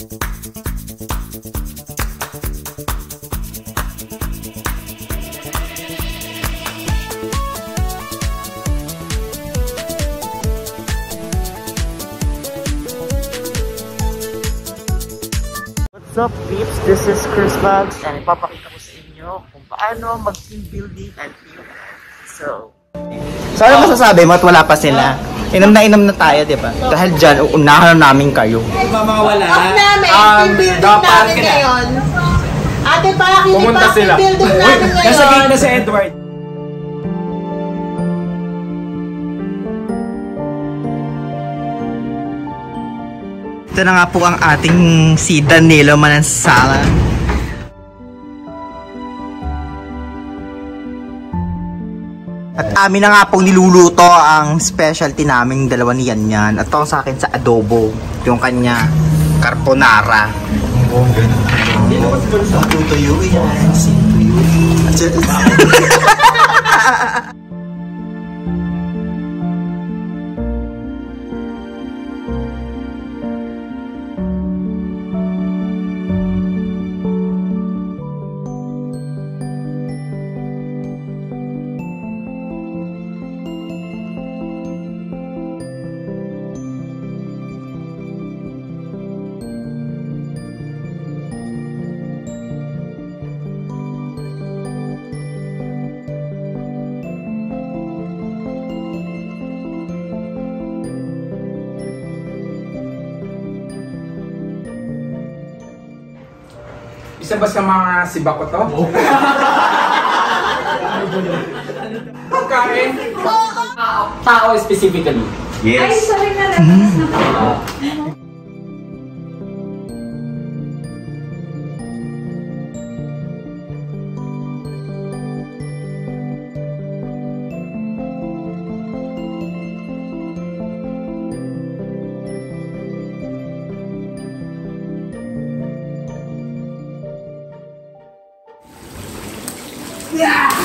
What's up, peeps? This is Kris Mags and ipapakita ko sa inyo kung paano mag-team building and team. So ano masasabi mo at wala pa sila? Inom na tayo, di ba? Dahil dyan, uunahan namin kayo. Mamawala. Off namin, team building namin ngayon. Ate, parang hindi pa team building namin ngayon. Nasa gate na si Edward. Ito na nga po ang ating si Danilo Manansala. At amin na nga pong niluluto ang specialty naming dalawa ni Yan. At ito sa akin sa adobo. Yung kanya carbonara. Tutuyo yan. Isa ba sa mga sibako to? Pagkain? Tao specifically. Yes. Ay, sorry na reference na po. Yeah!